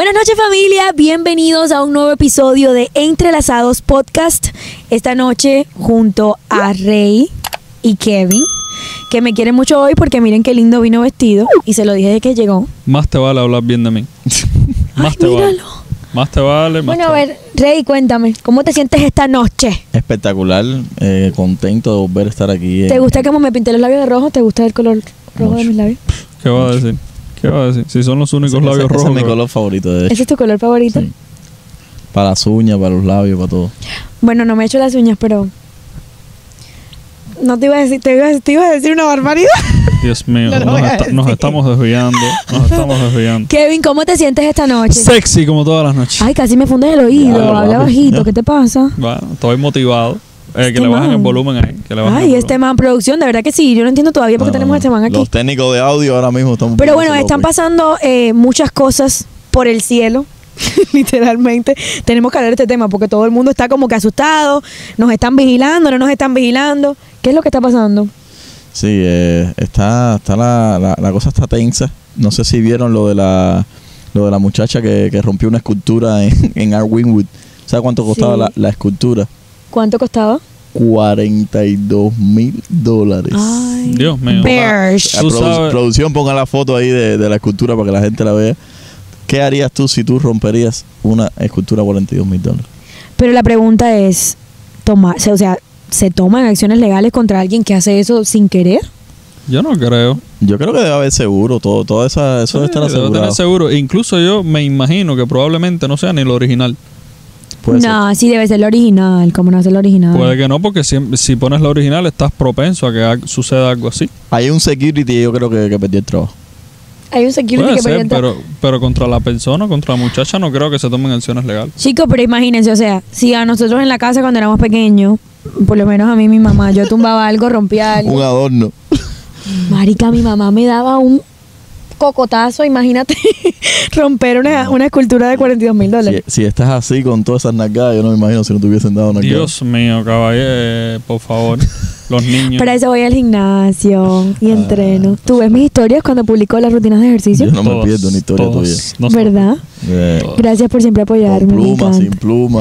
Buenas noches, familia, bienvenidos a un nuevo episodio de Entrelazados Podcast. Esta noche junto a Rey y Kevin, que me quieren mucho hoy porque miren qué lindo vino vestido. Y se lo dije desde que llegó. Más te vale hablar bien de mí. Más te vale. Más te vale. Bueno, a ver, Rey, cuéntame, ¿cómo te sientes esta noche? Espectacular, contento de volver a estar aquí. ¿Te gusta cómo me pinté los labios de rojo? ¿Te gusta el color rojo Mucho. de mis labios? ¿Qué va a decir? ¿Qué va a decir? Si son los únicos Ese- labios ese rojos. es mi color favorito, de hecho. ¿Ese es tu color favorito? Sí. Para las uñas, para los labios, para todo. Bueno, no me he hecho las uñas, pero... No te iba a decir, te iba a decir una barbaridad. Dios mío, No lo voy a decir. nos estamos desviando. Nos estamos desviando. Kevin, ¿cómo te sientes esta noche? Sexy como todas las noches. Ay, casi me fundes el oído, Ya, habla papi, bajito, ya. ¿qué te pasa? Bueno, estoy motivado. Que Este le bajen man. el volumen ahí. Que le bajen Ay, el este man producción, de verdad que sí, yo no entiendo todavía por qué No, tenemos a este man aquí. Los técnicos de audio ahora mismo están... Pero bueno, poniéndose están locos. pasando muchas cosas por el cielo, literalmente. Tenemos que hablar de este tema porque todo el mundo está como que asustado, nos están vigilando, no nos están vigilando. ¿Qué es lo que está pasando? Sí, está la cosa está tensa. No sé si vieron lo de la muchacha que rompió una escultura en Art Wynwood. ¿Sabes cuánto costaba Sí. la escultura? ¿Cuánto costaba? $42,000. Ay, Dios mío. Bears. Tú sabes- Producción, ponga la foto ahí de la escultura para que la gente la vea. ¿Qué harías tú si tú romperías una escultura a $42,000? Pero la pregunta es, ¿se toman acciones legales contra alguien que hace eso sin querer? Yo no creo. Yo creo que debe haber seguro, todo eso debe estar Debe tener asegurado. seguro. Incluso yo me imagino que probablemente no sea ni lo original. Puede ser. No, sí debe ser la original, ¿cómo no es la original? Puede que no, porque si pones la original estás propenso a que suceda algo así. Hay un security, yo creo que perdió el trabajo. Hay un security Puede que ser, perdió pero contra la persona, contra la muchacha, no creo que se tomen acciones legales. Chicos, pero imagínense, o sea, si a nosotros en la casa cuando éramos pequeños, por lo menos a mí mi mamá, yo tumbaba algo, rompía algo. Un adorno. Marica, mi mamá me daba un cocotazo, imagínate, romper una escultura de $42,000. Si estás así con todas esas nalgadas, yo no me imagino si no te hubiesen dado nalgadas. Dios mío, caballero, por favor, los niños. Para eso voy al gimnasio y entreno. ¿Tú ves mis historias cuando publico las rutinas de ejercicio? Yo no me Todos, pierdo una historia todos, tuya. nosotros. ¿Verdad? Gracias por siempre Con apoyarme. me pluma, sin encanta. pluma.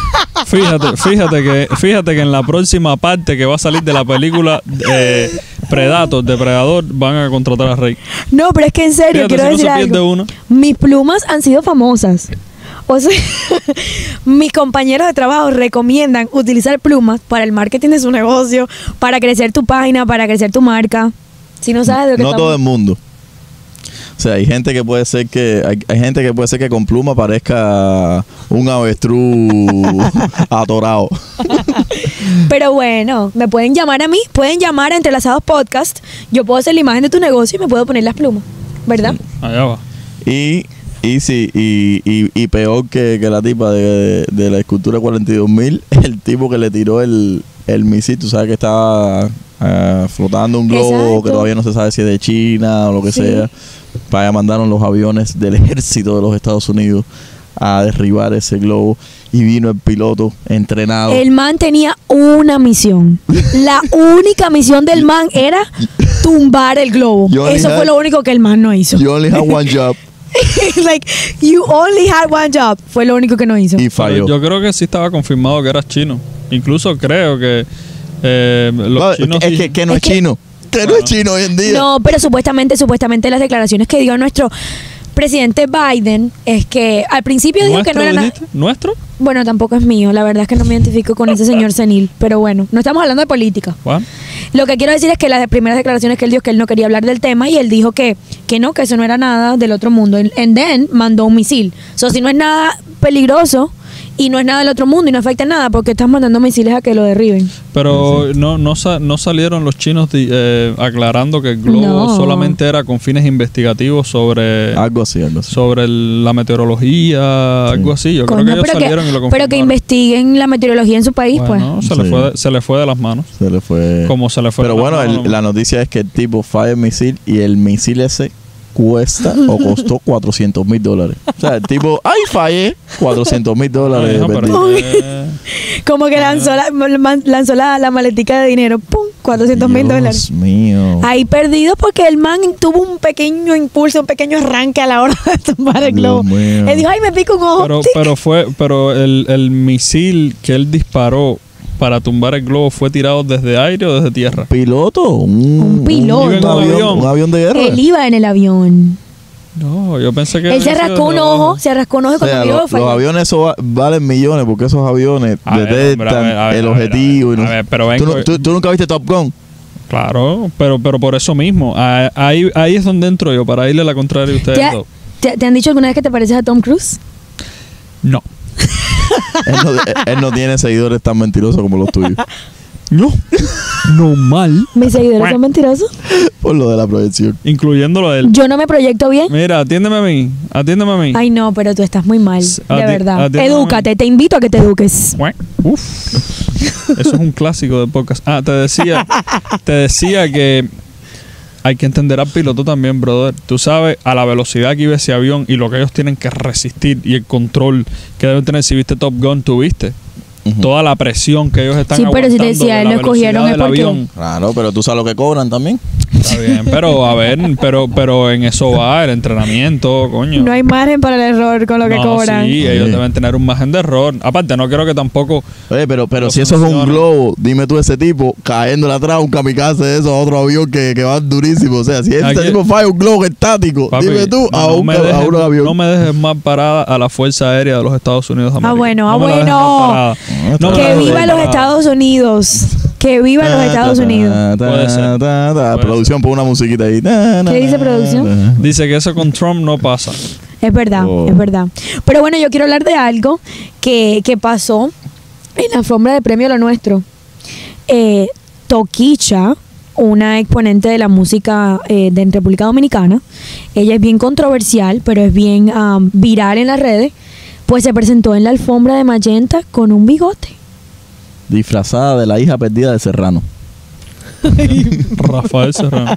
Fíjate que en la próxima parte que va a salir de la película Depredador, van a contratar a Rey. No, pero es que en serio, Fíjate, quiero si no decir se pierde algo. uno. Mis plumas han sido famosas. O sea, mis compañeros de trabajo recomiendan utilizar plumas para el marketing de su negocio, para crecer tu página, para crecer tu marca. Si no sabes de lo que No estamos... todo el mundo. O sea, hay gente que puede ser que hay gente que puede ser que con pluma parezca un avestruz atorado. Pero bueno, me pueden llamar a mí, pueden llamar a Entrelazados Podcast. Yo puedo hacer la imagen de tu negocio y me puedo poner las plumas, ¿verdad? Allá va. Y peor que la tipa de la escultura 42,000, el tipo que le tiró el misil, tú sabes que estaba flotando un globo Exacto. que todavía no se sabe si es de China o lo que Sí. sea. Para allá mandaron los aviones del ejército de los Estados Unidos a derribar ese globo y vino el piloto entrenado. El man tenía una misión. La única misión del man era tumbar el globo. You only Eso fue had- lo único que el man no hizo. You only have one job. Like, you only had one job. Fue lo único que no hizo. Y falló. Yo creo que sí estaba confirmado que eras chino. Incluso creo que los No, chinos es sí- que no es es que- chino. Que no es chino hoy en día. No, pero supuestamente las declaraciones que dio nuestro presidente Biden es que al principio dijo que no era nada. dijiste? ¿Nuestro? Bueno, tampoco es mío. La verdad es que no me identifico con ese señor senil. Pero bueno, no estamos hablando de política. Juan. Lo que quiero decir es que las primeras declaraciones que él dio es que él no quería hablar del tema y él dijo que no, que eso no era nada del otro mundo. And then mandó un misil. So, si no es nada peligroso y no es nada del otro mundo y no afecta nada, porque estás mandando misiles a que lo derriben. Pero no salieron los chinos aclarando que el globo No. solamente era con fines investigativos sobre Algo así. la meteorología, algo así. Yo creo que ellos salieron y lo confirmaron. pero que investiguen la meteorología en su país, Bueno, Sí. se le fue de las manos. Se le fue. Como se le fue Pero de las bueno, manos. la noticia es que el tipo falla el misil y el misil ese cuesta o costó $400,000. O sea, el tipo, ¡ay, fallé! $400,000. Ay, no, pero perdido. es que- pues. Como que lanzó la maletica de dinero. ¡Pum! $400,000. Dios mío. Ahí perdido porque el man tuvo un pequeño impulso, un pequeño arranque a la hora de tumbar el globo. Dios mío. Él dijo, ay, me pico un ojo. Pero el misil que él disparó para tumbar el globo fue tirado desde aire o desde tierra. ¿Piloto? Un piloto. Un avión de guerra. Él iba en el avión. No, yo pensé que... Él se había sido rascó un desde ojo, abajo. se rascó un ojo O sea, cuando vio los aviones eso valen millones porque esos aviones A ver, detectan hombre, a ver, el a ver, objetivo. a ver, pero vengo- ¿Tú nunca viste Top Gun? Claro, pero por eso mismo. Ahí es donde entro yo, para irle a la contraria a ustedes dos. ¿Te han dicho alguna vez que te pareces a Tom Cruise? No. Él no tiene seguidores tan mentirosos como los tuyos. No. Normal. ¿Mis seguidores son mentirosos? Por lo de la proyección. Incluyéndolo a él. Yo no me proyecto bien. Mira, atiéndeme a mí. Atiéndeme a mí. Ay, no, pero tú estás muy mal, de verdad. atiéndeme. Edúcate, te invito a que te eduques. Uf. Eso es un clásico de podcast. Te decía que hay que entender al piloto también, brother. Tú sabes a la velocidad que iba ese avión y lo que ellos tienen que resistir y el control que deben tener. Si viste Top Gun, tú viste. Toda la presión que ellos están Sí, pero si aguantando te decía, de él la lo escogieron velocidad es del porque- avión. Claro, pero tú sabes lo que cobran también. Está bien, pero a ver, pero en eso va el entrenamiento, coño. No hay margen para el error con lo que No, cobran. Sí, ellos deben tener un margen de error. Aparte, no creo que tampoco... Oye, pero No si eso es un funciona. globo, dime tú ese tipo cayéndole atrás a un kamikaze de esos a otro avión que va durísimo. O sea, si Aquí- este tipo falla un globo estático, Papi, dime tú a un avión. no me dejes más parada a la Fuerza Aérea de los Estados Unidos de América. Bueno, No me la dejes bueno. más parada. No me la Que dejes viva más los parada. Estados Unidos. Que viva los Estados Unidos. Puede ser. Puede Producción, pon una musiquita ahí. ¿Qué dice producción? Dice que eso con Trump no pasa. Es verdad, Oh. es verdad. Pero bueno, yo quiero hablar de algo que pasó en la alfombra de premio Lo Nuestro. Toquicha, una exponente de la música de República Dominicana, ella es bien controversial, pero es bien viral en las redes, pues se presentó en la alfombra de Magenta con un bigote. Disfrazada de la hija perdida de Serrano. Rafael Serrano.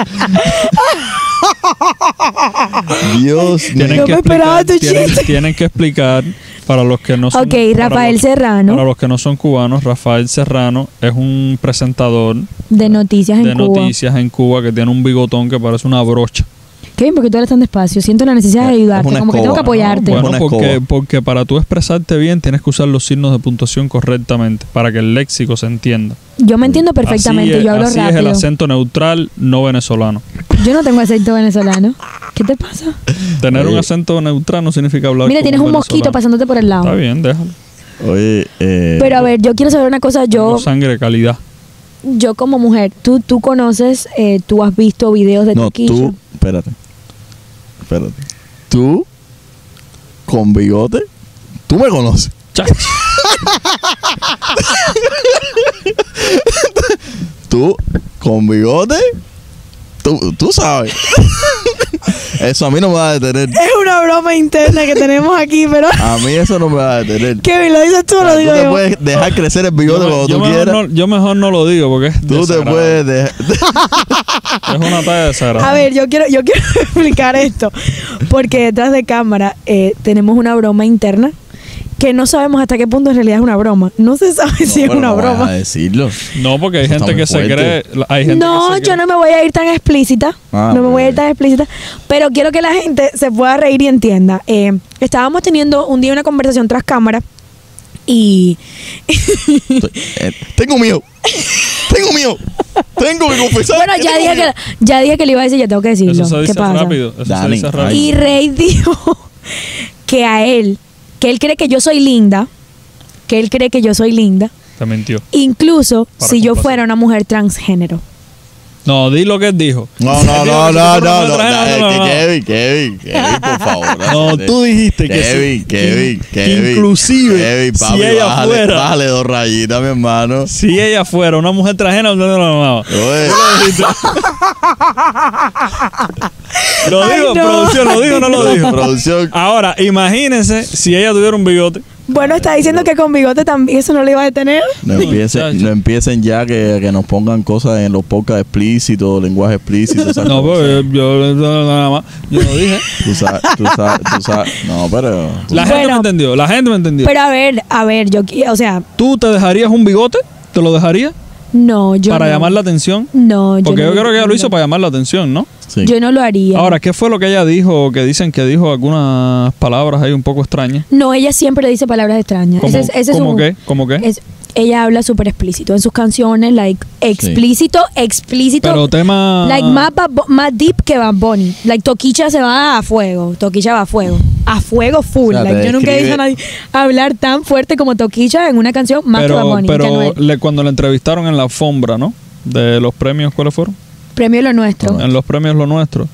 Dios mío. No me esperaba tu chiste. Tienen que explicar para los que no son... Ok, para Rafael los- Serrano, Para los que no son cubanos, Rafael Serrano es un presentador de noticias de en Cuba. noticias en Cuba que tiene un bigotón que parece una brocha. Kevin, ¿por qué tú eres tan despacio? Siento la necesidad de Es ayudarte, una como que tengo que escoba. apoyarte. Bueno, Bueno, una escoba. porque para tú expresarte bien tienes que usar los signos de puntuación correctamente para que el léxico se entienda. Yo me entiendo perfectamente, yo hablo así es el rápido. acento neutral no venezolano. Yo no tengo acento venezolano. ¿Qué te pasa? Tener un Oye. acento neutral no significa hablar Mira, como tienes un mosquito venezolano. pasándote por el lado. Está bien, déjalo. Oye, Pero a ver, yo quiero saber una cosa. Tengo sangre de calidad. Yo como mujer, tú conoces, tú has visto videos de no, Toquicha. tú, espérate. Tú, con bigote, tú me conoces. Chach. Tú, con bigote, tú sabes. Eso a mí no me va a detener. Es una broma interna que tenemos aquí, pero A mí eso no me va a detener. Kevin, ¿lo dices tú o O sea, lo tú digo te yo? puedes dejar crecer el bigote cuando tú quieras. yo mejor no lo digo porque es Tú te desagradable. puedes dejar. Es una talla desagradable. A ver, yo quiero explicar esto. Porque detrás de cámara tenemos una broma interna que no sabemos hasta qué punto en realidad es una broma. No se sabe si es pero una no vayas broma. a decirlo. No, porque hay Eso está gente muy que se fuerte. cree. Hay gente No, que se yo cree- no me voy a ir tan explícita. Ah, no me voy a ir ok. tan explícita. Pero quiero que la gente se pueda reír y entienda. Estábamos teniendo un día una conversación tras cámara y Tengo miedo. Tengo miedo. Tengo que confesar. bueno, que ya tengo dije miedo. ya dije que le iba a decir, ya tengo que decirlo. Eso se ¿Qué dice pasa? rápido. Eso se Dani, dice ay. rápido. Y Rey dijo que él cree que yo soy linda, Te mintió. incluso Para si yo complacer. fuera una mujer transgénero. No, di lo que él dijo. No, Él dijo que si tú fueras una no. transgénero, Kevin, por favor. No, tú dijiste que Kevin, sí. Kevin, Que Kevin. inclusive, Kevin, si papi, ella bájale, fuera- bájale 2 rayitas, mi hermano. Si ella fuera una mujer transgénero, no lo amaba. Oye, Lo dijo, no. producción, lo dijo o no lo dijo. producción. Ahora, imagínense si ella tuviera un bigote. Bueno, está diciendo que con bigote también eso no le iba a detener. Muchacho. No empiecen ya que nos pongan cosas en los podcasts explícitos, lenguaje explícito. esas No, cosas. pues yo nada más. Yo lo dije. Tú sabes. No, pero. La gente Bueno. me entendió. La gente me entendió. Pero a ver, o sea, ¿Tú te dejarías un bigote? ¿Te lo dejarías? No, yo para no. llamar la atención. No, yo Porque no. yo creo que ella lo hizo no. para llamar la atención, ¿no? Sí. Yo no lo haría. Ahora, ¿qué fue lo que ella dijo? Que dicen que dijo algunas palabras ahí un poco extrañas. No, ella siempre dice palabras extrañas. ¿Cómo, Ese es ¿cómo su- qué? ¿Cómo qué? Ella habla súper explícito en sus canciones, like, explícito, Pero tema... like, más deep que Bad Bunny. Like, Toquicha se va a fuego. Toquicha va a fuego. A fuego full. O sea, Like, te yo nunca he describe- visto a nadie hablar tan fuerte como Toquicha en una canción más que Bad Bunny. que pero Anuel. cuando la entrevistaron en la alfombra, ¿no? De los premios, ¿cuáles fueron? Premio Lo Nuestro. En los premios Lo Nuestro.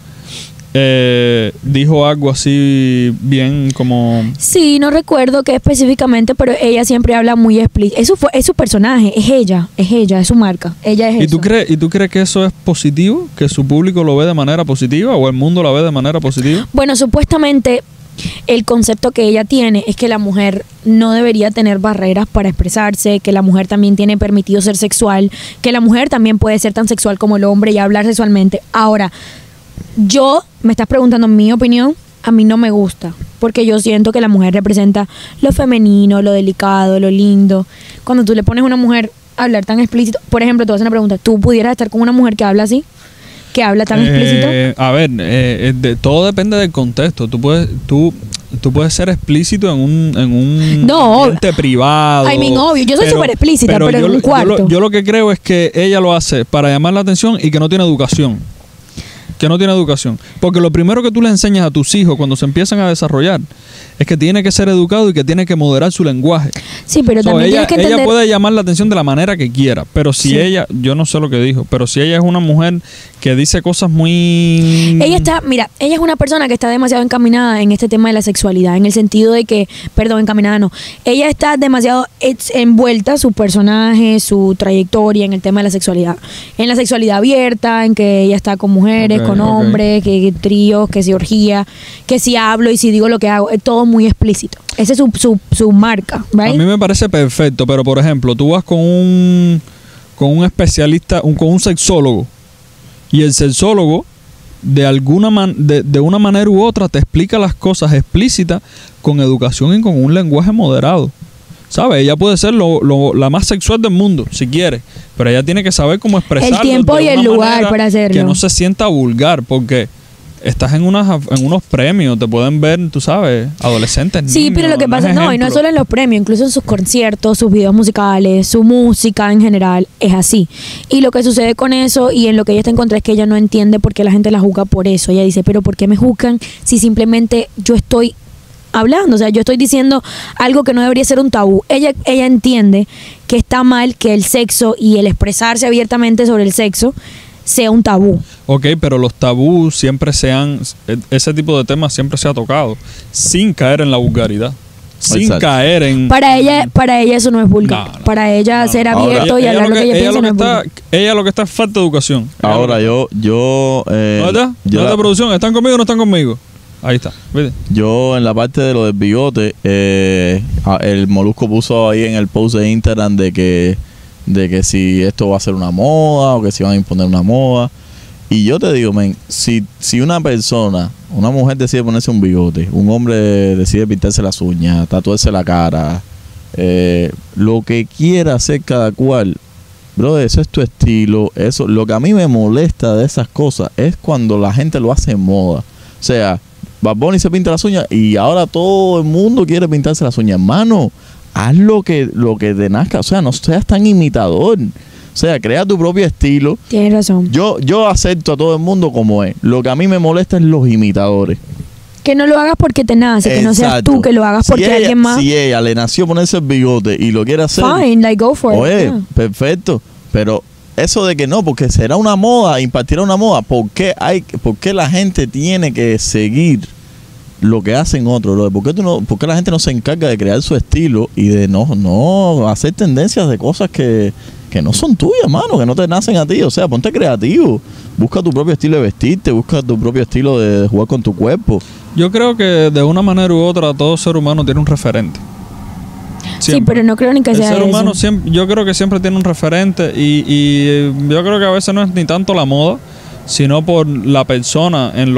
Dijo algo así bien como... Sí, no recuerdo qué específicamente, pero ella siempre habla muy explícito. Es su personaje, es ella, es su marca. Ella es ¿Y eso. tú crees que eso es positivo? ¿Que su público lo ve de manera positiva o el mundo la ve de manera positiva? Bueno, supuestamente el concepto que ella tiene es que la mujer no debería tener barreras para expresarse, que la mujer también tiene permitido ser sexual, que la mujer también puede ser tan sexual como el hombre y hablar sexualmente. Ahora, me estás preguntando mi opinión, a mí no me gusta, porque yo siento que la mujer representa lo femenino, lo delicado, lo lindo. Cuando tú le pones a una mujer a hablar tan explícito, por ejemplo, te voy a hacer una pregunta, ¿tú pudieras estar con una mujer que habla así? ¿Que habla tan explícito? A ver, todo depende del contexto. Tú puedes ser explícito en un No. ambiente privado. I mean, obvio, yo soy súper explícita, pero en un cuarto. Yo lo que creo es que ella lo hace para llamar la atención y que no tiene educación. Que no tiene educación. Porque lo primero que tú le enseñas a tus hijos cuando se empiezan a desarrollar es que tiene que ser educado y que tiene que moderar su lenguaje. Sí, pero So, también ella, tienes que entender... ella puede llamar la atención de la manera que quiera, pero si Sí. ella, yo no sé lo que dijo, pero si ella es una mujer que dice cosas muy... Ella es una persona que está demasiado encaminada en este tema de la sexualidad, en el sentido de que, encaminada no, ella está demasiado envuelta, su personaje, su trayectoria en el tema de la sexualidad, en la sexualidad abierta, en que ella está con mujeres, Ok, con ok. hombres, que tríos, que si orgía, que si hablo y si digo lo que hago, es todo muy explícito. Esa es su marca, A ¿right? mí me parece perfecto, pero por ejemplo, tú vas con un especialista, con un sexólogo, y el sexólogo de una manera u otra te explica las cosas explícitas con educación y con un lenguaje moderado. ¿Sabes? Ella puede ser la más sexual del mundo, si quiere, pero ella tiene que saber cómo expresarlo. El tiempo de y el una lugar manera para hacerlo. Que no se sienta vulgar, porque estás en unos premios, te pueden ver, tú sabes, adolescentes, Sí, niños, pero lo que pasa es y no es ejemplo. solo en los premios, incluso en sus conciertos, sus videos musicales, su música en general, es así. Y lo que sucede con eso y en lo que ella está en contra es que ella no entiende por qué la gente la juzga por eso. Ella dice, pero ¿por qué me juzgan si simplemente yo estoy hablando? O sea, yo estoy diciendo algo que no debería ser un tabú. Ella entiende que está mal que el sexo y el expresarse abiertamente sobre el sexo sea un tabú. Ok, pero los tabús siempre ese tipo de temas siempre se ha tocado, sin caer en la vulgaridad, sin Exacto. caer en... Para ella eso no es vulgar. No. Para ella ser Ahora, abierto y hablar lo que ella piensa no es vulgar. ella lo que está es falta de educación. Ahora ¿Dónde está? ¿Dónde está producción? ¿Están conmigo o no están conmigo? Ahí está, ¿viste? yo en la parte de lo del bigote, el Molusco puso ahí en el post de Instagram de que si esto va a ser una moda o que si van a imponer una moda. Y yo te digo, men, si una mujer decide ponerse un bigote, un hombre decide pintarse las uñas, tatuarse la cara, lo que quiera hacer cada cual, bro, eso es tu estilo. Eso, lo que a mí me molesta de esas cosas es cuando la gente lo hace en moda. O sea, Bad Bunny se pinta las uñas y ahora todo el mundo quiere pintarse las uñas. Hermano, haz lo que te nazca. O sea, no seas tan imitador. O sea, crea tu propio estilo. Tienes razón. Yo acepto a todo el mundo como es. Lo que a mí me molesta es los imitadores. Que no lo hagas porque te nace, que no seas Exacto. tú, que lo hagas porque ella, alguien más. Si ella le nació ponerse el bigote y lo quiere hacer, Fine, like go for it. oye, yeah. perfecto. Pero eso de que no, porque será una moda, impartirá una moda, ¿por qué la gente tiene que seguir lo que hacen otros? ¿Por qué la gente no se encarga de crear su estilo y de no hacer tendencias de cosas que no son tuyas, mano, que no te nacen a ti? O sea, ponte creativo, busca tu propio estilo de vestirte, busca tu propio estilo de jugar con tu cuerpo. Yo creo que de una manera u otra todo ser humano tiene un referente. Sí, pero no creo ni que El sea ser eso. humano yo creo que siempre tiene un referente y yo creo que a veces no es ni tanto la moda, sino por la persona en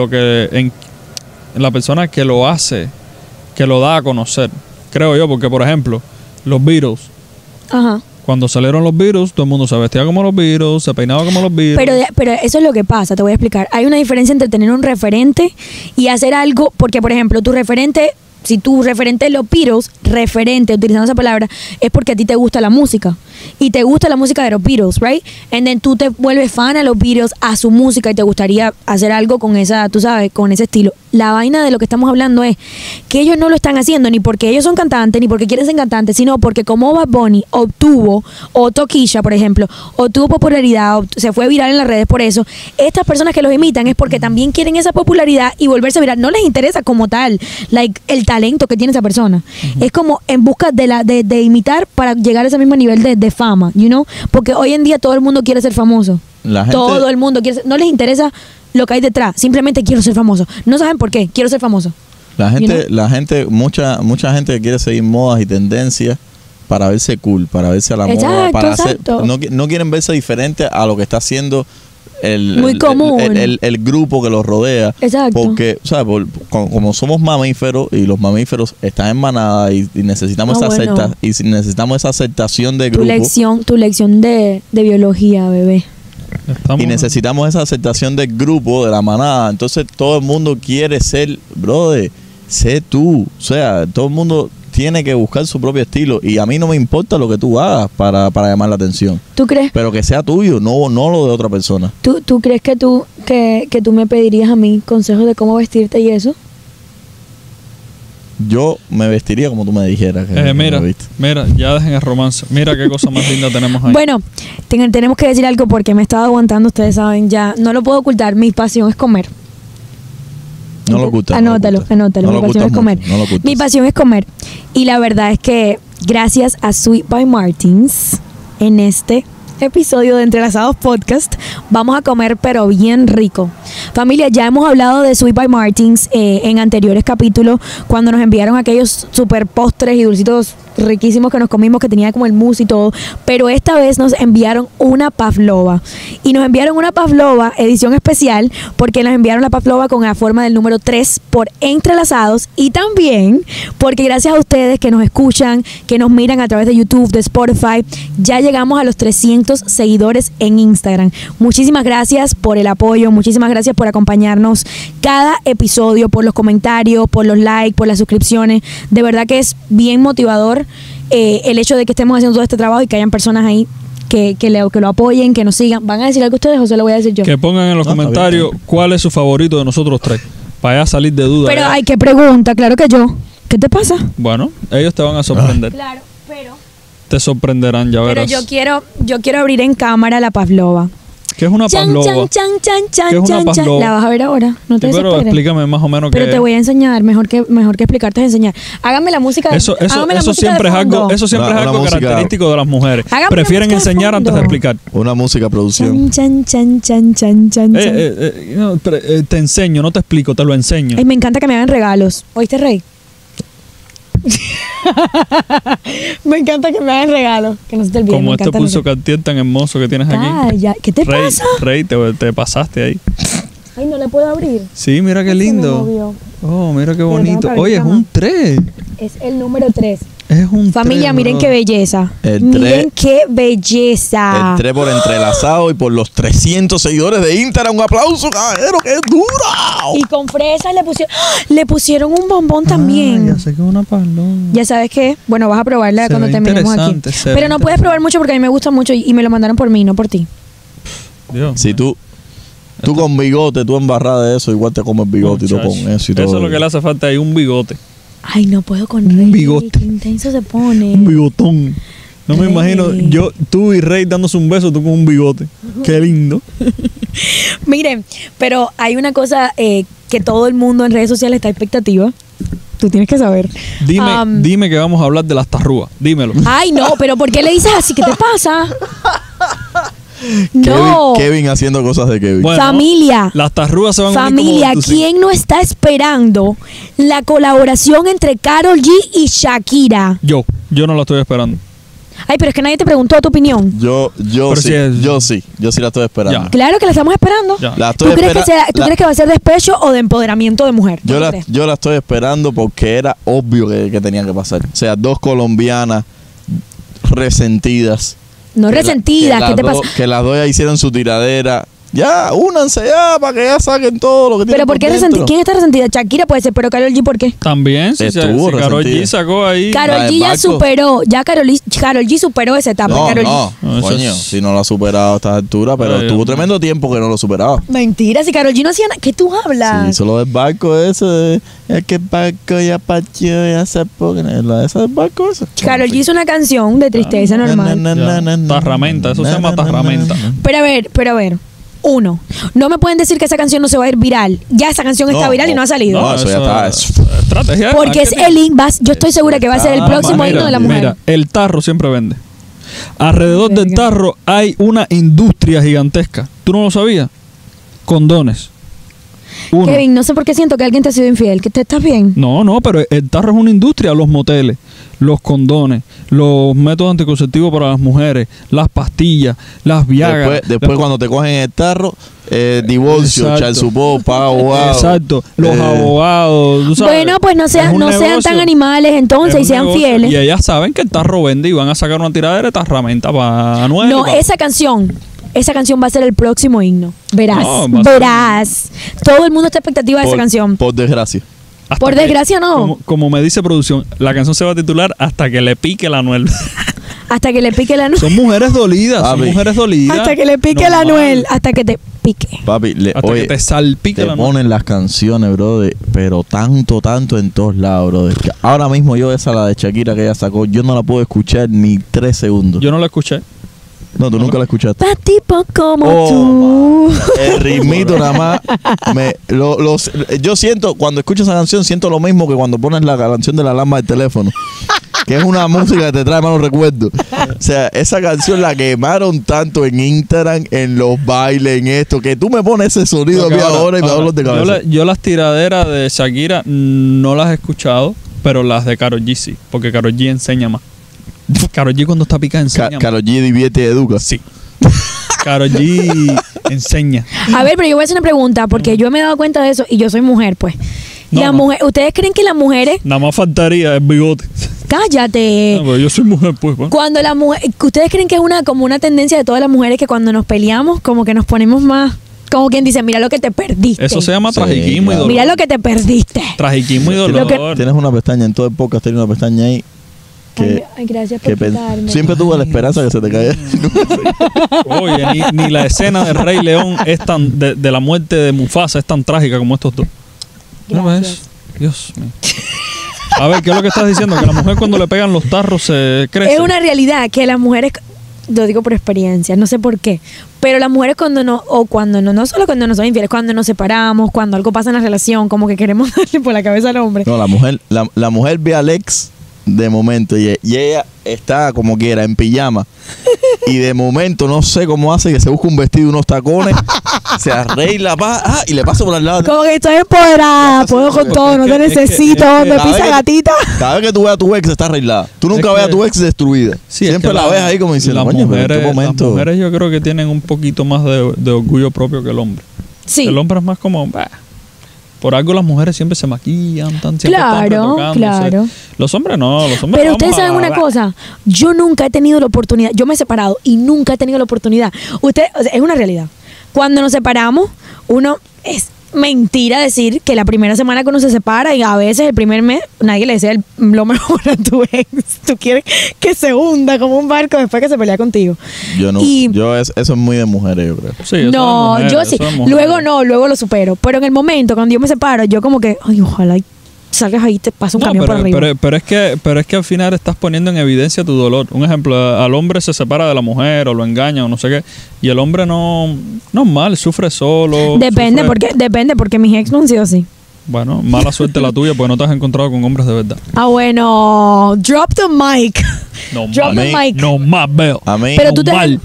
la persona que lo hace, que lo da a conocer. Creo yo, porque por ejemplo, los Beatles, Ajá. Cuando salieron los Beatles, todo el mundo se vestía como los Beatles, se peinaba como los Beatles. Pero eso es lo que pasa, te voy a explicar. Hay una diferencia entre tener un referente y hacer algo, porque por ejemplo, tu referente, si tu referente es los Beatles, referente, utilizando esa palabra, es porque a ti te gusta la música. Y te gusta la música de los Beatles, right? And then tú te vuelves fan a los Beatles, a su música, y te gustaría hacer algo con esa, tú sabes, con ese estilo. La vaina de lo que estamos hablando es que ellos no lo están haciendo ni porque ellos son cantantes, ni porque quieren ser cantantes, sino porque como Bad Bunny obtuvo, o Tokisha, por ejemplo, obtuvo popularidad, se fue viral en las redes por eso, estas personas que los imitan es porque también quieren esa popularidad y volverse viral. No les interesa como tal, like, el talento que tiene esa persona. Es como en busca de imitar para llegar a ese mismo nivel de fama, you know? Porque hoy en día todo el mundo quiere ser famoso. Todo el mundo quiere ser, no les interesa lo que hay detrás, simplemente quiero ser famoso. No saben por qué, quiero ser famoso. La gente, mucha gente que quiere seguir modas y tendencias para verse cool, para verse a la moda, para hacer, no quieren verse diferente a lo que está haciendo muy común. El grupo que los rodea. Exacto. Porque, ¿sabes? Como somos mamíferos y los mamíferos están en manada y necesitamos necesitamos esa aceptación de grupo. Tu lección de biología, bebé. Y necesitamos esa aceptación del grupo, de la manada. Entonces todo el mundo quiere ser, brother, sé tú. O sea, todo el mundo tiene que buscar su propio estilo. Y a mí no me importa lo que tú hagas para llamar la atención. ¿Tú crees? Pero que sea tuyo, no lo de otra persona. ¿Tú crees que tú me pedirías a mí consejos de cómo vestirte y eso? Yo me vestiría como tú me dijeras. Mira, ya dejen el romance. Mira qué cosa más linda tenemos ahí. Bueno, tenemos que decir algo porque me he estado aguantando, ustedes saben, ya no lo puedo ocultar. Mi pasión es comer. No lo ocultas. Anótalo. Mi pasión es comer. Mi pasión es comer. Y la verdad es que gracias a Sweet by Martins, en este episodio de Entrelazados Podcast, vamos a comer pero bien rico. Familia, ya hemos hablado de Sweet by Martins en anteriores capítulos, cuando nos enviaron aquellos super postres y dulcitos riquísimos que nos comimos, que tenía como el mousse y todo, pero esta vez nos enviaron una pavlova, y nos enviaron una pavlova edición especial, porque nos enviaron la pavlova con la forma del número 3 por Entrelazados, y también porque gracias a ustedes que nos escuchan, que nos miran a través de YouTube, de Spotify, ya llegamos a los 300 seguidores en Instagram. Muchísimas gracias por el apoyo, muchísimas gracias por acompañarnos cada episodio, por los comentarios, por los likes, por las suscripciones. De verdad que es bien motivador el hecho de que estemos haciendo todo este trabajo y que hayan personas ahí que lo apoyen, que nos sigan. ¿Van a decir algo ustedes o se lo voy a decir yo? Que pongan en los comentarios cuál es su favorito de nosotros tres, para ya salir de duda. Pero hay que pregunta, claro que yo. ¿Qué te pasa? Bueno, ellos te van a sorprender. Claro, pero te sorprenderán, ya verás. Pero yo quiero abrir en cámara la pavlova. ¿Qué es una pavlova? ¿Qué es una pavlova? La vas a ver ahora. No te pero explícame más o menos qué. Pero te voy a enseñar, mejor que explicarte es enseñar. Hágame la música de Eso siempre es algo característico de las mujeres. Prefieren enseñar antes de explicar. Una música producción. Te enseño, no te explico, te lo enseño. Ay, me encanta que me hagan regalos. ¿Oíste, Rey? Me encanta que me hagan regalos. Que no se te olvide. Como este pulso cartier tan hermoso que tienes aquí. Ya. ¿Qué te pasa? Rey, te pasaste ahí. Ay, no le puedo abrir. Sí, mira qué lindo. Oh, mira qué bonito. Oye, es un 3. Es el número 3. Es un Familia, 3, miren qué belleza. Miren qué belleza. El 3 por Entrelazado y por los 300 seguidores de Instagram. Un aplauso, caballero, qué duro. Y con fresas le pusieron un bombón también. Ya sé que es una paloma. ¿Ya sabes qué? Bueno, vas a probarla cuando terminemos aquí. Pero no puedes probar mucho porque a mí me gusta mucho y me lo mandaron por mí, no por ti. Dios. Si tú con bigote, tú embarrada de eso, igual te comes bigote y todo con eso y todo. Eso es lo que le hace falta ahí, un bigote. Ay, no puedo con Rey. Un bigote. Qué intenso se pone. Un bigotón. No me imagino tú y Rey dándose un beso, tú con un bigote. Qué lindo. Miren, pero hay una cosa que todo el mundo en redes sociales está a expectativa. Tú tienes que saber. Dime que vamos a hablar de las tarrúas. Dímelo. Ay, no, pero ¿por qué le dices así? ¿Qué te pasa? No. Kevin haciendo cosas de Kevin. Bueno, familia. Las tarrúas se van a Familia, ¿quién no está esperando la colaboración entre Karol G y Shakira? Yo no la estoy esperando. Ay, pero es que nadie te preguntó tu opinión. Yo sí la estoy esperando. Ya. Claro que la estamos esperando. ¿Tú crees que va a ser despecho o de empoderamiento de mujer? Yo la estoy esperando porque era obvio que tenía que pasar. O sea, dos colombianas resentidas. No resentidas, ¿qué te pasa? Que las dos ya hicieron su tiradera. Ya, únanse ya para que ya saquen todo lo que tienen. Pero ¿por qué resentida? ¿Quién está resentida? Shakira puede ser, pero Karol G, ¿por qué? También, si Estuvo Karol G resentida. sacó ahí. Karol La G del ya barco. superó, Karol G superó esa etapa. No, Karol G. no, No, eso coño, es- si no lo ha superado a esta altura, pero Ay, tuvo hombre. tremendo tiempo que no lo superaba. Mentira, si Karol G no hacía nada. ¿Qué tú hablas? Sí, solo del barco ese, es que el barco ya partió, ya se pone, esa del barco esa. Karol G hizo una canción de tristeza normal. Tarramenta, eso se llama tarramenta. Pero a ver. Uno, no me pueden decir que esa canción no se va a ir viral. Ya esa canción está No, viral y no ha salido. no, eso ya está, es- Estrategia. Porque es el yo estoy segura que va a ser el Ah, próximo mira, himno de la mujer. Mira, el tarro siempre vende. Alrededor del Verga. tarro hay una industria gigantesca. ¿Tú no lo sabías? Condones. Uno. Kevin, no sé por qué siento que alguien te ha sido infiel. ¿Que te estás bien? No, pero el tarro es una industria. Los moteles, los condones, los métodos anticonceptivos para las mujeres, las pastillas, las viagas. Después cuando te cogen el tarro, divorcio, Exacto. child support, pago abogado. Exacto, los Eh, abogados. ¿tú sabes? Bueno, pues no Es sean un tan negocio. animales entonces Es y un sean negocio. fieles. Y ellas saben que el tarro vende y van a sacar una tiradera de tarramenta para Anuel. No, esa canción va a ser el próximo himno. Verás, No, va a ser- verás. Todo el mundo está a expectativa de esa canción. Por desgracia. Por desgracia, no. Como me dice producción, la canción se va a titular Hasta que le pique la Anuel. Hasta que le pique la Son mujeres dolidas, son Papi. mujeres dolidas. Hasta que le pique la Normal. Anuel. Hasta que te pique. Papi, Hasta oye, que te salpique te la Anuel. ponen las canciones, brother, pero tanto en todos lados, brother. Que ahora mismo yo esa, la de Shakira que ella sacó, yo no la puedo escuchar ni 3 segundos. Yo no la escuché. No, tú nunca la escuchaste. Pa' tipo como Oh, tú. El ritmito nada más. Yo siento, cuando escucho esa canción, siento lo mismo que cuando pones la canción de la alarma del teléfono. Que es una música que te trae malos recuerdos. O sea, esa canción la quemaron tanto en Instagram, en los bailes, en esto, que tú me pones ese sonido a mí ahora y me da dolor de cabeza. yo las tiraderas de Shakira no las he escuchado, pero las de Karol G sí, porque Karol G enseña más. Karol G cuando está picada enseña más. Karol G divierte y educa. Sí. Karol G enseña. A ver, pero yo voy a hacer una pregunta porque yo me he dado cuenta de eso y yo soy mujer, pues. No, no. ¿Ustedes creen que las mujeres... Nada más faltaría el bigote. Cállate. No, pero yo soy mujer, pues. Cuando la mujer... ¿Ustedes creen que es como una tendencia de todas las mujeres que cuando nos peleamos como que nos ponemos más... Como quien dice, mira lo que te perdiste. Eso se llama Sí, tragiquismo y claro. dolor. Mira lo que te perdiste. Tragiquismo y Lo dolor. que- Tienes una pestaña en todo el podcast, tienes una pestaña ahí. Que, Ay, gracias que por quitarme. siempre tuve la esperanza que se te caiga. Oye, ni la escena del Rey León es tan de la muerte de Mufasa es tan trágica como estos dos. ¿No ves? Gracias. Dios mío. A ver, ¿qué es lo que estás diciendo? Que la mujer cuando le pegan los tarros se crece. Es una realidad que las mujeres, lo digo por experiencia, no sé por qué, pero las mujeres cuando no solo cuando no son infieles, cuando nos separamos, cuando algo pasa en la relación, como que queremos darle por la cabeza al hombre. No, la mujer ve a Alex de momento y ella está como quiera en pijama y de momento no sé cómo hace que se busca un vestido y unos tacones, se arregla y le pasa por al lado. Como que estoy empoderada, puedo con todo, no te es que- necesito, es que- me cada pisa vez que- gatita. Cada vez que tú ves a tu ex está arreglada. Tú nunca Es ves a que- tu ex destruida. Sí, es Siempre que la ves ahí como diciendo, las coño, pero en qué mujeres, momento. las mujeres yo creo que tienen un poquito más de orgullo propio que el hombre. Sí, El hombre es más como, bah, por algo las mujeres siempre se maquillan, siempre Claro, están retocándose. claro. Los hombres no, los hombres pero vamos ustedes a saben una la- cosa, yo nunca he tenido la oportunidad, yo me he separado y nunca he tenido la oportunidad. O sea, es una realidad. Cuando nos separamos, uno es mentira decir que la primera semana que uno se separa y a veces el primer mes nadie le desea lo mejor a tu ex. Tú quieres que se hunda como un barco después que se pelea contigo. Yo no, Y- eso es muy de mujeres, yo creo. Sí, eso No, es mujer, yo eso sí. es mujer. Luego lo supero. Pero en el momento, cuando yo me separo, yo como que, ay, ojalá y salgas ahí y te pasa un No, camión por arriba. pero es que al final estás poniendo en evidencia tu dolor. Un ejemplo, al hombre se separa de la mujer o lo engaña o no sé qué. Y el hombre no es mal, sufre solo. Depende sufre- porque mis ex no han sido así. Bueno, mala suerte la tuya porque no te has encontrado con hombres de verdad. Ah, bueno, drop the mic. No Drop más. the mic. No más veo. A mí, Pero tú te, mal.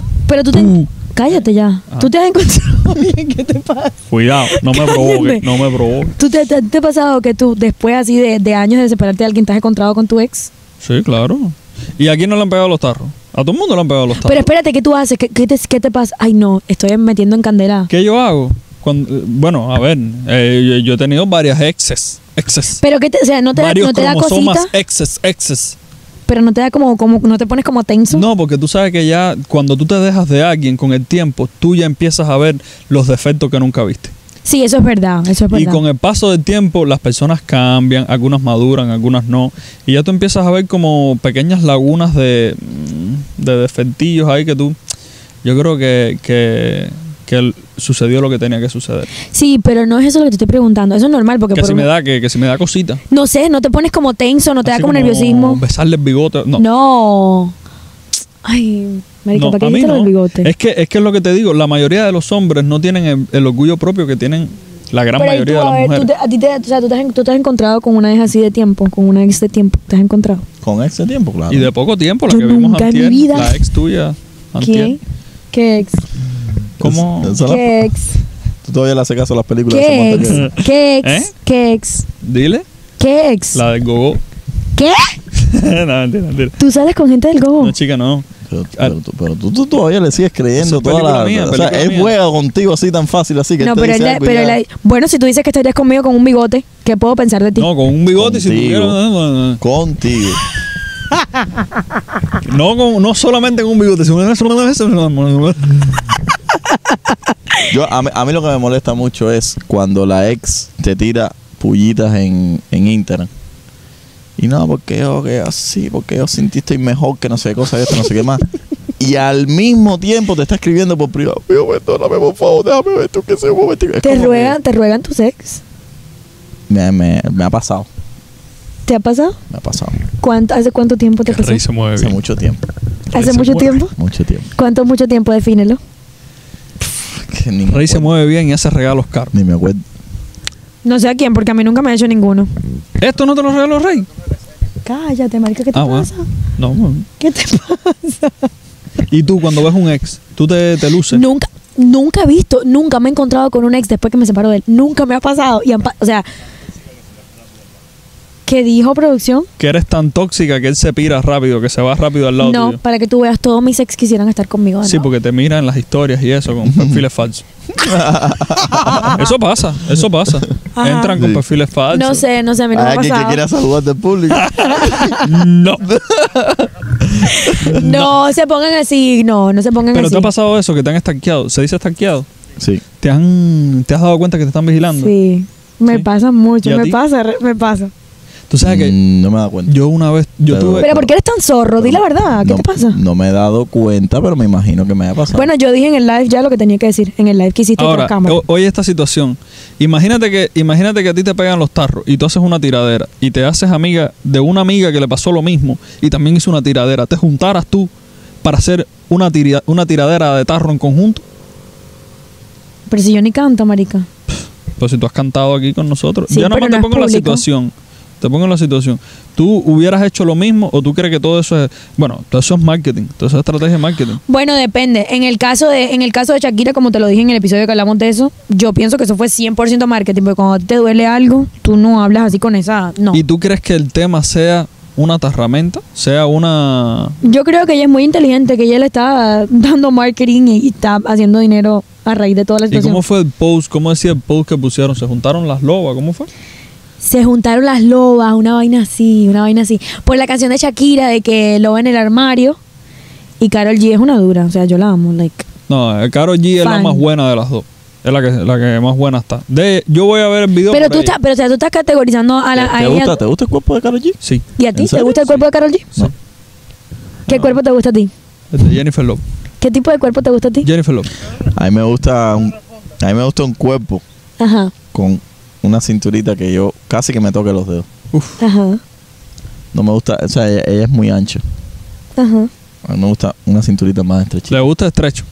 cállate ya. Ah. Tú te has encontrado bien, ¿qué te pasa? Cuidado, no me provoques, no me provoques. ¿Tú te ha pasado que tú, después así de años de separarte de alguien, te has encontrado con tu ex? Sí, claro. ¿Y a quién no le han pegado los tarros? A todo el mundo le han pegado los tarros. Pero espérate, ¿qué tú haces? ¿Qué te pasa? Ay, no, estoy metiendo en candela. ¿Qué yo hago? Bueno, a ver, yo he tenido varias exes. Pero o sea, no te Varios da cromosomas cosita. exes. Pero no te da como no te pones como tenso. No, porque tú sabes que ya cuando tú te dejas de alguien con el tiempo, tú ya empiezas a ver los defectos que nunca viste. Sí, eso es verdad, eso es verdad. Y con el paso del tiempo, las personas cambian, algunas maduran, algunas no. Y ya tú empiezas a ver como pequeñas lagunas de defectillos ahí que tú... Yo creo que sucedió lo que tenía que suceder. Sí, pero no es eso lo que te estoy preguntando. Eso es normal porque Que si me da, que si me da cosita. no sé, no te pones como tenso, no te Así da como nerviosismo. Besarle el bigote. No. No. Ay, marica, No, ¿para qué a mí dijiste lo del no. bigote? Es que es lo que te digo, la mayoría de los hombres no tienen el orgullo propio que tienen la gran Pero ahí mayoría tú, de a las ver, mujeres. o sea, tú te has encontrado con una ex así de tiempo, con una ex de tiempo, te has encontrado. Con ese tiempo, claro. Y de poco tiempo, la Yo que vimos nunca en mi antier, vida. la ex tuya. Antier. ¿Quién? ¿Qué ex? ¿Cómo? ¿Qué ex? Tú todavía le haces caso a las películas. de ¿Qué Samantha ex? Jones. ¿Qué ex? ¿Eh? ¿Qué ex? Dile, ¿Qué ex? la del gogo. ¿Qué? No, mentira. ¿Tú sales con gente del Gogo? No, chica, no. Pero tú todavía le sigues creyendo Eso es toda película la... mía, o sea, película él mía. juega contigo así tan fácil, así que No, él te pero dice algo y ya. bueno, si tú dices que estarías conmigo con un bigote, ¿qué puedo pensar de ti? No, con un bigote y si Contigo. tuviera... Contigo. No solamente con un bigote, sino A mí lo que me molesta mucho es cuando la ex te tira pullitas en Instagram. Y no, porque yo sin ti estoy mejor, que no sé qué cosa, esto, no sé qué más. Y al mismo tiempo te está escribiendo por privado. Mío, perdóname, por favor, déjame ver tú que se mueve. ¿Te ruegan tus ex? Me ha pasado. ¿Te ha pasado? Me ha pasado. ¿Hace cuánto tiempo te El pasó? rey se mueve Hace bien. mucho tiempo. ¿Hace se mucho mueve. tiempo? Mucho tiempo. ¿Cuánto mucho tiempo? Defínelo. Que ni El me rey se acuerdo. mueve bien y hace regalos caros. Ni me acuerdo. No sé a quién, porque a mí nunca me ha hecho ninguno. ¿Esto no te lo regaló el rey? Cállate, marica, ¿qué te Bueno. pasa? No, bueno. ¿Qué te pasa? Y tú, cuando ves un ex, tú te luces. Nunca he visto, nunca me he encontrado con un ex después que me separo de él. Nunca me ha pasado. O sea, ¿qué dijo producción? Que eres tan tóxica que él se pira rápido, que se va rápido al lado No, tuyo. para que tú veas, todos mis ex quisieran estar conmigo. Sí, ¿no? porque te miran en las historias y eso, con perfiles falsos. Eso pasa. Ajá. Entran con Sí. perfiles falsos. No sé, a mí no me Hay ha alguien que pasado. quiera saludar del público. No. No se pongan así, no se pongan Pero así. te ha pasado eso, que te han estanqueado. ¿Se dice estanqueado? Sí. ¿Te has dado cuenta que te están vigilando? Sí, me Sí. pasa mucho, ¿Y a me ti? pasa. Tú sabes que No me he dado cuenta. yo una vez, yo Pero- tuve... Pero ¿por qué eres tan zorro? Di la verdad, ¿qué No- te pasa? No me he dado cuenta, pero me imagino que me haya pasado. Bueno, yo dije en el live ya lo que tenía que decir. En el live que hiciste Ahora, tras cámara. oye esta situación. Imagínate que a ti te pegan los tarros y tú haces una tiradera y te haces amiga de una amiga que le pasó lo mismo y también hizo una tiradera. ¿Te juntaras tú para hacer una tiradera de tarro en conjunto? Pero si yo ni canto, marica. Pues si tú has cantado aquí con nosotros. Sí, Ya nada pero más no te es pongo en la público. situación. Te pongo en la situación. ¿Tú hubieras hecho lo mismo o tú crees que todo eso es... Bueno, todo eso es marketing. Todo eso es estrategia de marketing. Bueno, depende. En el caso de Shakira, como te lo dije en el episodio que hablamos de eso, yo pienso que eso fue 100% marketing, porque cuando te duele algo, tú no hablas así con esa... No. ¿Y tú crees que el tema sea una tarramenta? ¿Sea una...? Yo creo que ella es muy inteligente, que ella le está dando marketing y está haciendo dinero a raíz de toda la ¿Y situación. cómo fue el post? ¿Cómo decía el post que pusieron? ¿Se juntaron las lobas? ¿Cómo fue? Se juntaron las lobas, una vaina así. Por la canción de Shakira de que loba en el armario. Y Karol G es una dura, o sea, yo la amo, like. No, Karol G es la Fan. más buena de las dos. Es la que más buena está. Yo voy a ver el video Pero por tú ella. estás, tú estás categorizando a la a ¿Te ella. gusta el cuerpo de Karol G? Sí, ¿Y a ti? ¿En ¿Te serio? gusta el cuerpo de Karol G? sí. ¿Qué No. cuerpo te gusta a ti? Es de Jennifer Lopez. ¿Qué tipo de cuerpo te gusta a ti? Jennifer Lopez. A mí me gusta un cuerpo Ajá, con una cinturita que yo casi que me toque los dedos. Uf. ajá, No me gusta, o sea, ella es muy ancha. ajá. A mí me gusta una cinturita más estrechita. Le gusta estrecho.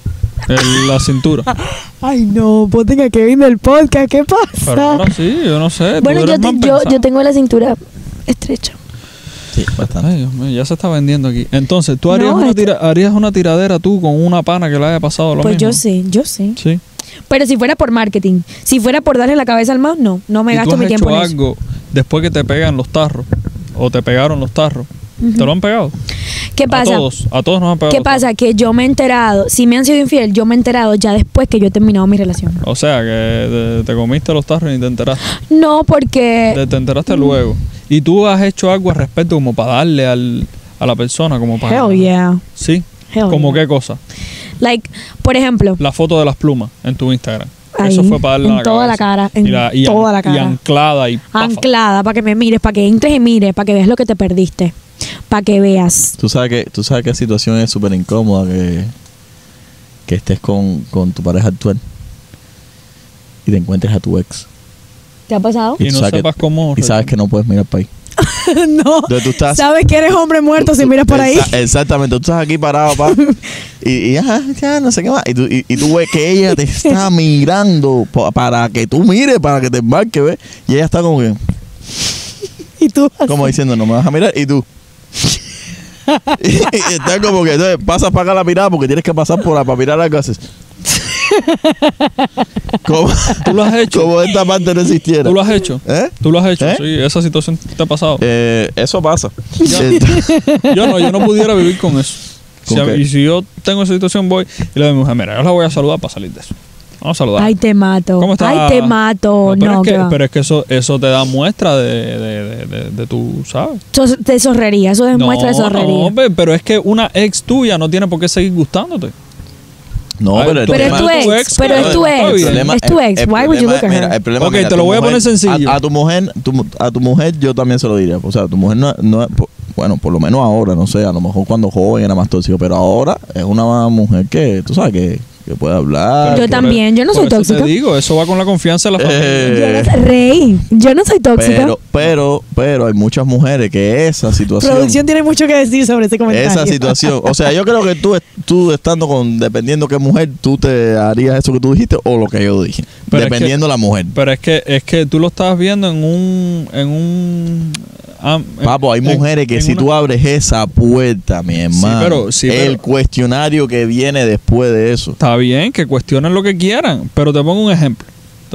La cintura. Ay, no, voten a Kevin del podcast, ¿qué pasa? Pero ahora sí, yo no sé. tú Bueno, eres más yo pensada. tengo la cintura estrecha. Sí, bastante. Ay, Dios mío, ya se está vendiendo aquí. Entonces, ¿tú harías, No, harías una tiradera tú con una pana que le haya pasado lo Pues mismo? yo sé. Sí. Pero si fuera por marketing, si fuera por darle la cabeza al mouse, no me ¿Y tú gasto has mi tiempo hecho en eso. algo después que te pegan los tarros o te pegaron los tarros ¿Te lo han pegado? ¿Qué pasa? A todos nos han pegado. ¿Qué pasa? Que yo me he enterado, si me han sido infiel, yo me he enterado ya después que yo he terminado mi relación. O sea, que te comiste los tarros y ni te enteraste. No, porque... Te enteraste luego. ¿Y tú has hecho algo al respecto como para darle a la persona? Como para... Hell yeah. ¿Sí? Hell ¿Cómo yeah. qué cosa? Like, por ejemplo... La foto de las plumas en tu Instagram. Ahí, Eso fue para darle en a la toda la cabeza. cara, en toda la cara. Y anclada y pafa. Anclada, para que me mires, para que entres y mires, para que veas lo que te perdiste. Para que veas. Tú sabes que situación es súper incómoda que estés con tu pareja actual y te encuentres a tu ex. ¿Te ha pasado? Y tú no sabes sepas cómo... Y sabes que no puedes mirar para ahí. No. Entonces tú estás... Sabes que eres hombre muerto si miras por ahí. Exactamente. Tú estás aquí parado, pa. y ya, no sé qué más. Y tú ves que ella te está mirando para que tú mires, para que te embarques, ¿ves? Y ella está como que... Y tú así. Como diciendo, no me vas a mirar. Y tú... y está como que... Entonces pasas para acá la mirada porque tienes que pasar para mirar algo. Haces... Como, ¿Tú lo has hecho? Como esta parte no existiera. ¿Tú lo has hecho? ¿Eh? ¿Tú lo has hecho? ¿Eh? Sí, esa situación te ha pasado. Eso pasa. Yo no pudiera vivir con eso. ¿Con qué? Y si yo tengo esa situación, voy y le digo a mi mujer, mira, yo la voy a saludar para salir de eso. Vamos a saludar. Ay, te mato. ¿Cómo estás? Ay, te mato. No, pero es que eso te da muestra de tu, ¿sabes? de zorrería. Eso demuestra de zorrería. No, pero es que una ex tuya no tiene por qué seguir gustándote. No, Ay, pero el Pero es tema- tu ex. Pero es tu Está ex. bien. Es tu ex. el Why would you problema- look at mira, her? el problema, Ok, mira, te lo tu voy a poner mujer- sencillo. A tu mujer yo también se lo diría. O sea, tu mujer no es... Bueno, por lo menos ahora, no sé. A lo mejor cuando joven era más tóxico. Pero ahora es una mujer que, tú sabes, que puede hablar. Yo que- también, yo no soy Por eso tóxica. te digo, eso va con la confianza de la familia. Rey, yo no soy tóxica. Pero hay muchas mujeres que esa situación... Producción tiene mucho que decir sobre ese comentario. Esa situación. O sea, yo creo que tú estando dependiendo qué mujer, tú te harías eso que tú dijiste o lo que yo dije. Pero es dependiendo la mujer. Pero es que tú lo estabas viendo en un Papo, hay mujeres que si tú abres esa puerta, mi hermano, pero- el cuestionario que viene después de eso. Está bien, que cuestionen lo que quieran, pero te pongo un ejemplo.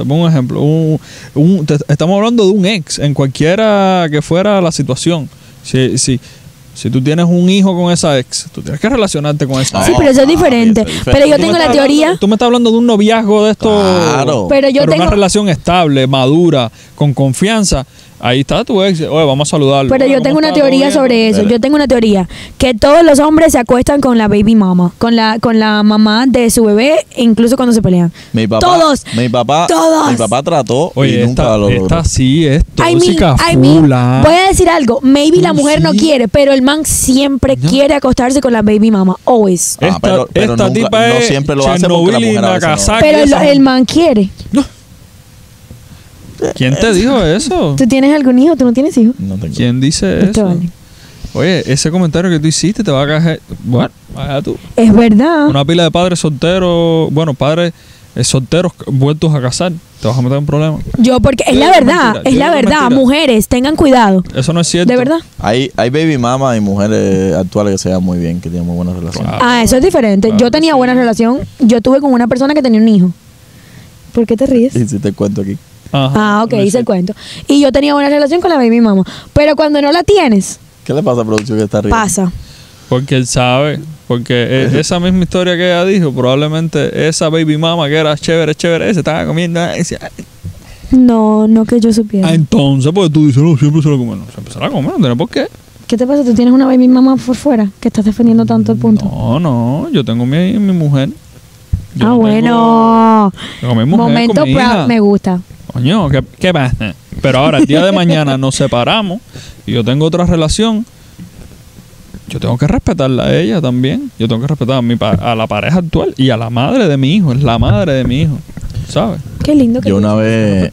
Estamos hablando de un ex, en cualquiera que fuera la situación. Si tú tienes un hijo con esa ex, tú tienes que relacionarte con esa Sí, ex. pero eso es diferente. eso es diferente. Pero yo Tú me tengo la estás teoría. hablando- Tú me estás hablando de un noviazgo de esto. Claro. Pero yo una tengo. relación estable, madura, con confianza. Ahí está tu ex. Oye, vamos a saludarlo. Pero yo ¿Cómo tengo una está? ¿Todo teoría bien? sobre eso. Dale. Yo tengo una teoría. Que todos los hombres se acuestan con la baby mama. Con la mamá de su bebé, incluso cuando se pelean. Mi papá, Todos. Mi papá trató Oye, y nunca lo logró. esta sí es I tóxica mean, fula. voy a decir algo. Maybe la mujer no Sí. quiere, pero el man siempre No. quiere acostarse con la baby mama. Always. Ah, pero esta nunca- tipa no es siempre lo hace porque la Chernobyl y mujer a veces no. Nagasaki. Pero esa- el man quiere. ¿Quién te dijo eso? ¿Tú tienes algún hijo? ¿Tú no tienes hijos? No tengo. ¿Quién dice Esto eso? vale. Oye, ese comentario que tú hiciste te va a caer. Bueno, vaya tú. Es verdad. Una pila de padres solteros, bueno, padres solteros vueltos a casar. Te vas a meter en problemas. Yo, porque es Yo la digo verdad. mentira, Es yo la digo verdad. mentira. Mujeres, tengan cuidado. Eso no es cierto. De verdad. Hay baby mama y mujeres actuales que se llevan muy bien, que tienen muy buenas relaciones. Claro. Ah, eso es diferente. Claro Yo que tenía sí. buena relación. Yo tuve con una persona que tenía un hijo. ¿Por qué te ríes? Y si te cuento aquí. Ajá, Ah, ok, lo hice el hiciste. cuento. Y yo tenía buena relación con la baby mama. Pero cuando no la tienes, ¿Qué le pasa a producción que está arriba? pasa. Porque él sabe. Porque esa misma historia que ella dijo, probablemente esa baby mama que era chévere, se estaba comiendo. No, no que yo supiera. Entonces, pues tú dices, no, siempre se la come. No, siempre se la come, no tiene por qué. ¿Qué te pasa? ¿Tú tienes una baby mama por fuera? Que estás defendiendo tanto el punto. No, yo tengo mi mujer. Yo Ah, no bueno. tengo mi mujer Momento con mi hija. proud. Me gusta. Coño, ¿qué pasa? Pero ahora, el día de mañana nos separamos y yo tengo otra relación. Yo tengo que respetarla a ella también. Yo tengo que respetar a la pareja actual y a la madre de mi hijo. Es la madre de mi hijo. ¿Sabes? Qué lindo que Yo una vez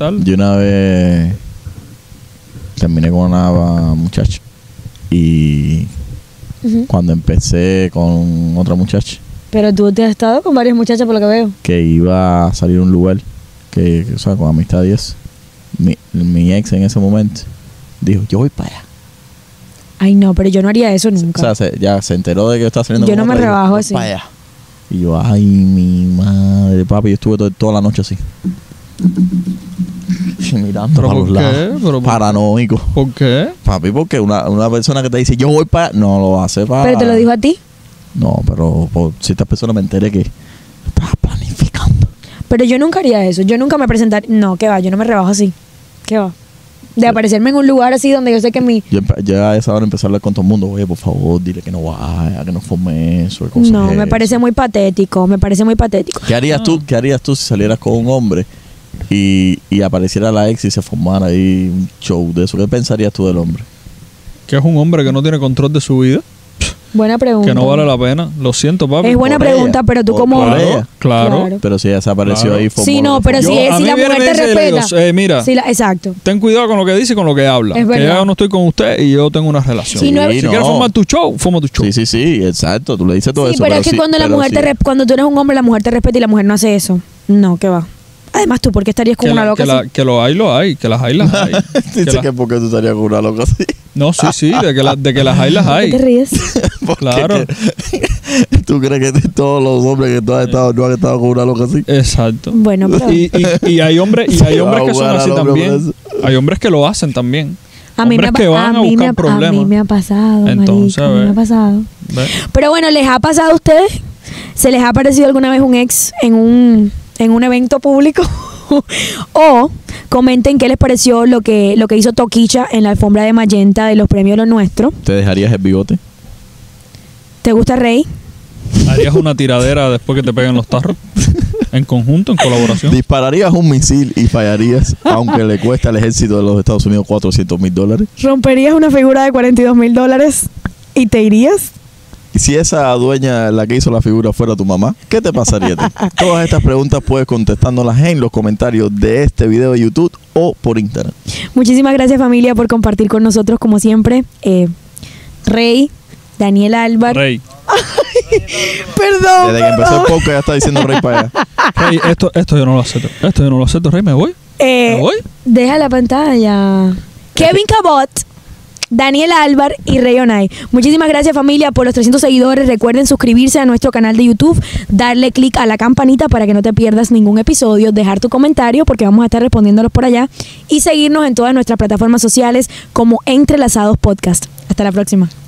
terminé con una muchacha y Ujú. cuando empecé con otra muchacha Pero tú te has estado con varias muchachas por lo que veo. que iba a salir a un lugar que o sea, con amistad y eso, mi ex en ese momento dijo, yo voy para allá. Ay, no, pero yo no haría eso nunca. O sea, ya se enteró de que yo estaba saliendo Yo con no me otra y dijo, rebajo "Voy así". para allá". Y yo, ay, mi madre, papi, yo estuve toda la noche así. Mirando ¿Pero para por los qué? lados. ¿Pero por- Paranoico. ¿Por qué? Papi, porque una persona que te dice, yo voy para... No lo hace para... Pero te lo dijo a ti. No, pero si esta persona me entere que estás planificando. Pero yo nunca haría eso. Yo nunca me presentaría. No, ¿qué va? Yo no me rebajo así. ¿Qué va? De aparecerme en un lugar así donde yo sé que mi... Ya a esa hora empezar a hablar con todo el mundo. Oye, por favor, dile que no vaya, que no forme eso. que cosas No, me eso. parece muy patético. Me parece muy patético. ¿Qué harías tú si salieras con un hombre y apareciera la ex y se formara ahí un show de eso? ¿Qué pensarías tú del hombre? Que es un hombre que no tiene control de su vida, Buena pregunta. que no vale la pena. Lo siento, papi. Es buena Por pregunta, ella. pero tú Por como... ella. Claro. Pero si ella se apareció Claro. ahí... formó Sí, no, lo que pero formó. si, a si mí la viene mujer te y le digo, respeta... mira, Sí, exacto. ten cuidado con lo que dice y con lo que habla. Es Que verdad. yo no estoy con usted y yo tengo una relación. Sí, no es- si quieres formar tu show, forma tu show. Sí, exacto. Tú le dices todo Sí, eso. pero es que cuando la pero mujer sí. cuando tú eres un hombre, la mujer te respeta y la mujer no hace eso. No, ¿qué va? Además, ¿tú por qué estarías con Que, una loca así? que lo hay, que las hay, las hay. Que Dice la- que porque tú estarías con una loca así. No, sí, de que las hay, las ¿Por qué te hay. ríes? Porque Claro. ¿Tú crees que todos los hombres que tú has estado no han estado con una loca así? Exacto. Bueno, pero... Y hay hombres que va a son jugar así al hombre también. por eso. Hay hombres que lo hacen también. A mí, Hombres que van a buscar problemas. a mí me ha pasado, Entonces, marica, a mí me ve. ha pasado. ¿Ves? Pero bueno, ¿les ha pasado a ustedes? ¿Se les ha aparecido alguna vez un ex en un evento público? O comenten qué les pareció lo que hizo Toquicha en la alfombra de Magenta de los premios Lo Nuestro. ¿Te dejarías el bigote? ¿Te gusta Rey? ¿Harías una tiradera después que te peguen los tarros? En conjunto, en colaboración. ¿Dispararías un misil y fallarías, aunque le cuesta al ejército de los Estados Unidos $400,000? ¿Romperías una figura de $42,000 y te irías? Y si esa dueña, la que hizo la figura, fuera tu mamá, ¿qué te pasaría a ti? Todas estas preguntas puedes contestándolas en los comentarios de este video de YouTube o por Instagram. Muchísimas gracias, familia, por compartir con nosotros, como siempre. Rey, Daniel Álvar. Rey. Perdón. Desde que empezó el podcast ya está diciendo Rey para allá. Rey, esto yo no lo acepto. Esto yo no lo acepto, Rey. ¿Me voy? ¿Me voy? Deja la pantalla. Kevin Cabot, Daniel Álvar y Rey Onay. Muchísimas gracias, familia, por los 300 seguidores. Recuerden suscribirse a nuestro canal de YouTube, darle click a la campanita para que no te pierdas ningún episodio, dejar tu comentario porque vamos a estar respondiéndolos por allá y seguirnos en todas nuestras plataformas sociales como Entrelazados Podcast. Hasta la próxima.